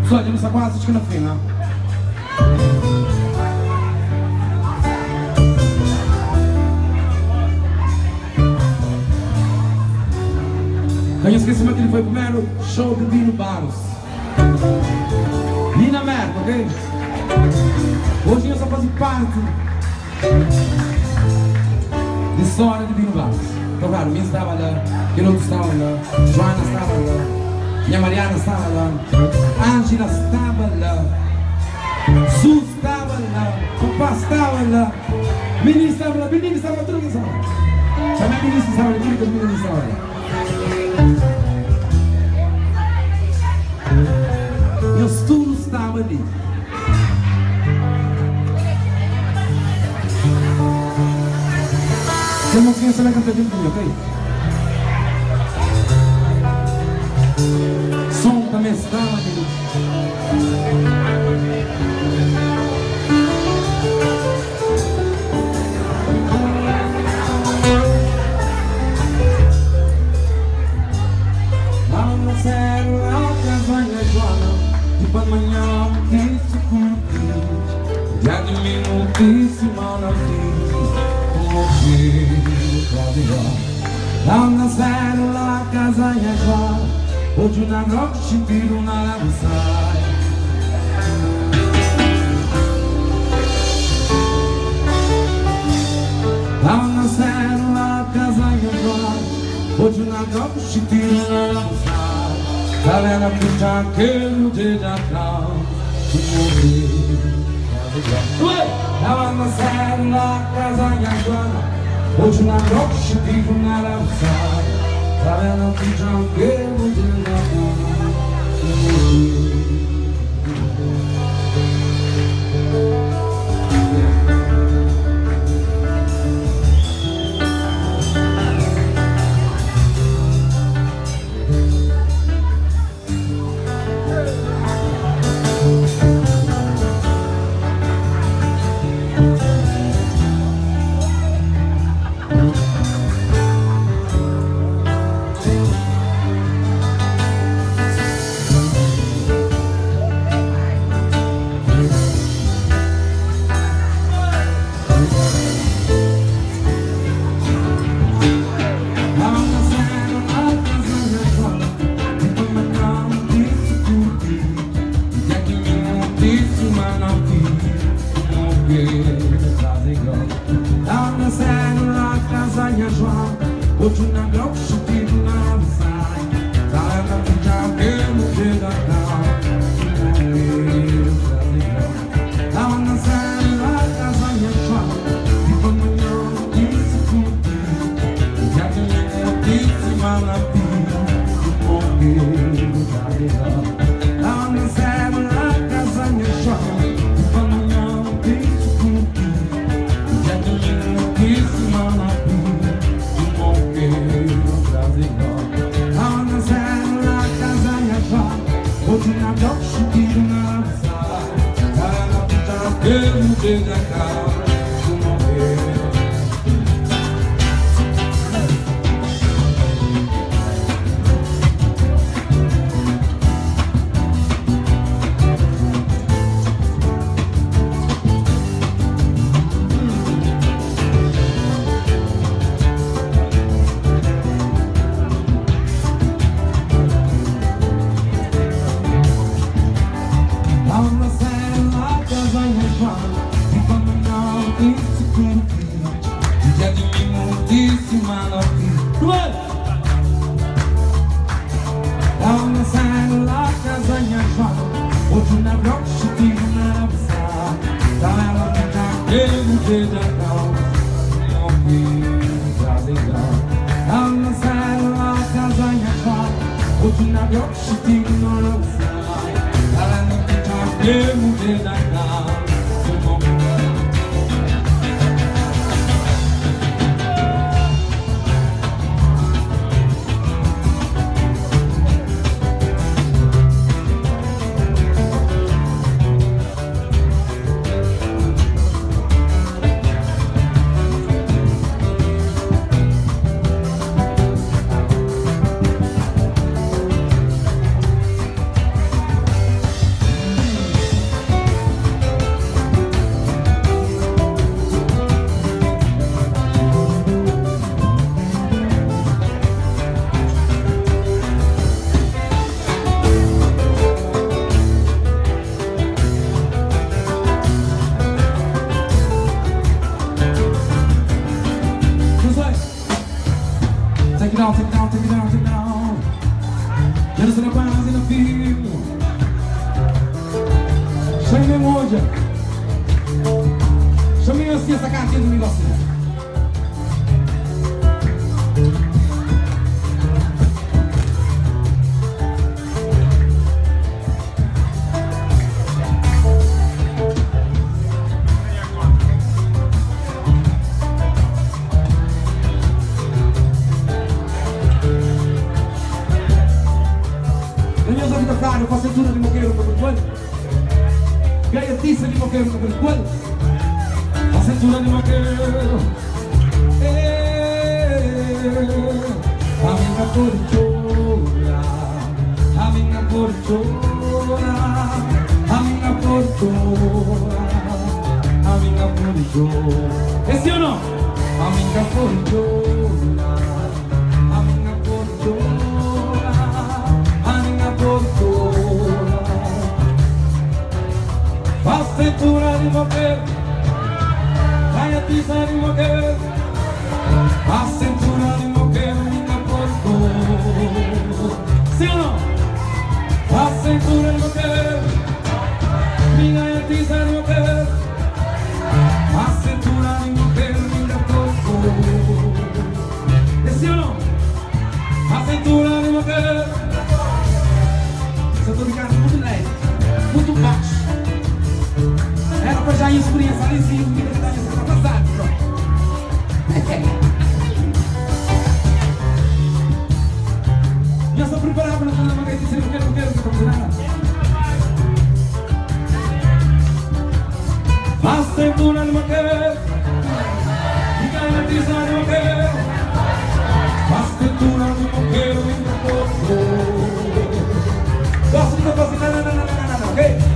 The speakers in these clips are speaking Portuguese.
Só, já não está quase chegando ao fim, não? Não esqueci que ele foi o primeiro show de Dino Barros. Nina Merda, ok? Hoje eu só faço parte da história de Dino Barros. Então, claro, minha estava lá, Quilotto estava lá, Joana estava lá, minha Mariana estava lá, Angela estava lá, Su estava lá, Papá estava lá, Menino estava lá, Menino estava lá, tudo que estava lá. Também a Menino estava lá, tudo que Menino estava lá. Eu tudo estava ali. Eu não tinha saber cantar dentro de mim, ok? Som também estava ali. Depois de manhã disse curtir, já de minutíssima na vida, como filho claviar. Lá na zero, lá a casa e a hoje na noite tiro na lavançai. Lá na zero, lá a casa e a hoje na noite tiro na lavançai. Tá vendo a puta aquele dia de atrás, tava na série na casa e agora, hoje na noite digo na lavançada. Tá vendo a puta aquele dia de atrás. Hoje na noite tiro na lavançai. Tá na puta aquele dia da calma, tava na série lá a casa e a chave. Depois de manhã disse curtir, já que eu disse mal na vida, porque tá legal. Tava na série lá a casa e a chave. Depois de manhã disse curtir, já que eu disse mal na vida. Hoje na noite tiro na lavançada. Tá na puta aquele dia da cara de morrer. Já de minutíssima na vida, tava na série lá a casa e a chave. Hoje na noite tiro na lavançada. Tá ela que já aquele dia da calma, não fica legal. Tava na série lá a casa e a chave. Hoje na noite tiro na lavançada. Tá ela que já aquele dia da calma. Cláudia. Chamei assim essa cartinha do negocinho. Eu faço a cintura de moqueiro no coelho. Ganha tiça de moqueiro no coelho. Faço a cintura de moqueiro. A minha porchora, a minha porchora, a minha porchora, a minha porchora. Esse ou não? A minha porchora, a minha porchora, a minha porchora. Faço a cintura de moqueiro. Ganha tiça de moqueiro. A cintura de moqueiro, minha porco. Sim ou não? A cintura de moqueiro, minha tiça de moqueiro. A cintura de moqueiro, minha porco. Sim ou não? A cintura de moqueiro. Se eu tô de casa muito leve, muito baixo. Era pra já ir experiência ali sim, vida que tá nessa passada, pronto. Já estou preparado para fazer uma gaita sem moqueiro, que não fazer nada. A cintura de moqueiro, fica na tiça de moqueiro. A cintura de moqueiro, minha porco. Gosto de fazer nada, ok?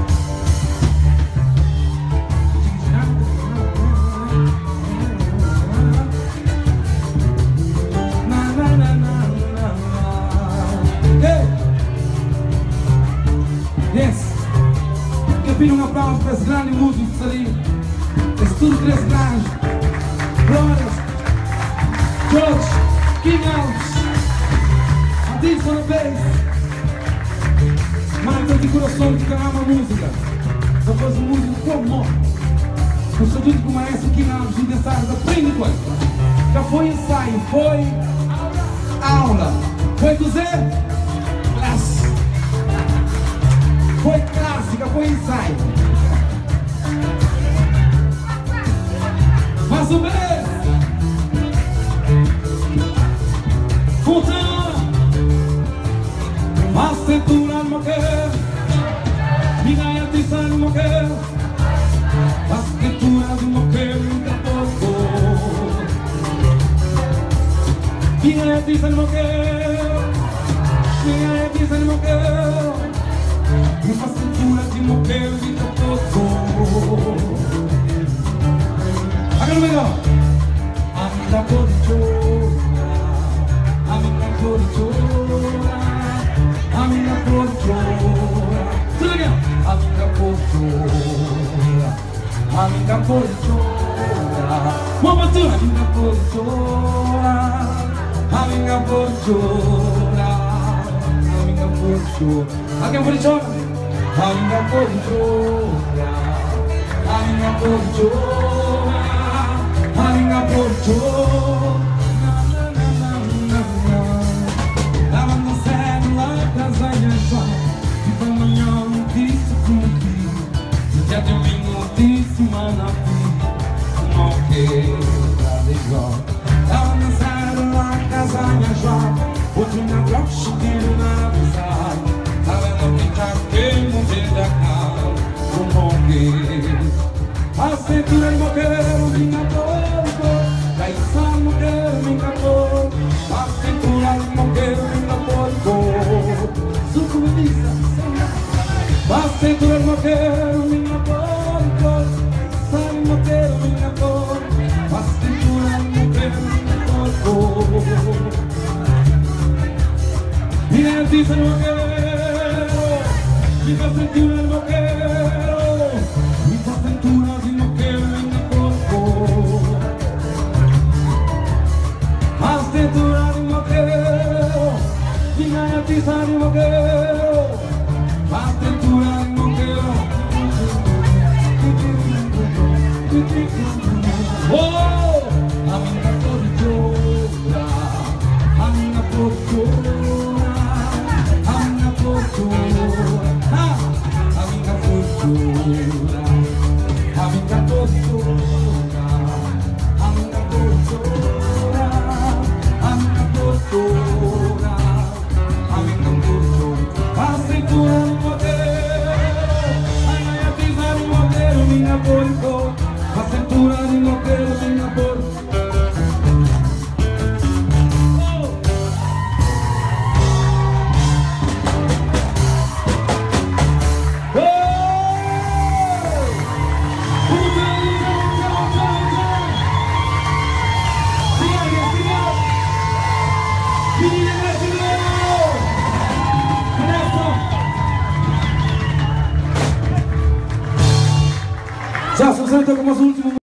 Eu pido um aplauso para esses grandes músicos ali. Esse tudo três grandes. Brothers, George, King Alves, Adilson na bass. Marcos de coração que ama música. Só faz música como o estatuto com o maestro King Alves e dançares aprende coisa. Já foi ensaio, foi aula, foi dizer classe. Foi clássica, foi ensaio. Mais uma vez. Voltando. A cintura de moqueiro, minha tiça de moqueiro. A cintura de moqueiro, minha porco. Minha tiça de moqueiro, minha tiça de moqueiro. Uma cintura de moqueiro de capoco. Agora melhor. A minha porchora, a minha porchora, a minha porchora. Tudo bem? A minha porchora, a minha porchora. Uma altura. A minha porchora, a minha porchora, a minha porchora. Alguém porchora? A minha porchora, a minha porchora, a minha porchora. Lavando a célula das anhas só. De manhã disse cumprir. Já tem notícia, na vida. Não quero igual. Lavando a célula das anhas só. Outro na bloco, tiro na visada. Quem não veja cá, o moqueiro. A cintura de moqueiro, minha porco. Caíça de moqueiro, minha porco. A cintura de moqueiro, minha porco. Suco me diz, a cintura de moqueiro, minha porco. Caíça de moqueiro, minha porco. A cintura de moqueiro, minha porco. Minha tiça de moqueiro. Fica a cintura de moqueiro, fica a cintura de moqueiro em meu corpo. A cintura de moqueiro, fica a tiça de moqueiro. A cintura de moqueiro, doçura, a minha doçura, a minha doçura, a minha doçura, a minha doçura. A cintura no modelo, a minha pisa no modelo, minha boca. A cintura no modelo, minha boca. Já se apresenta como os últimos.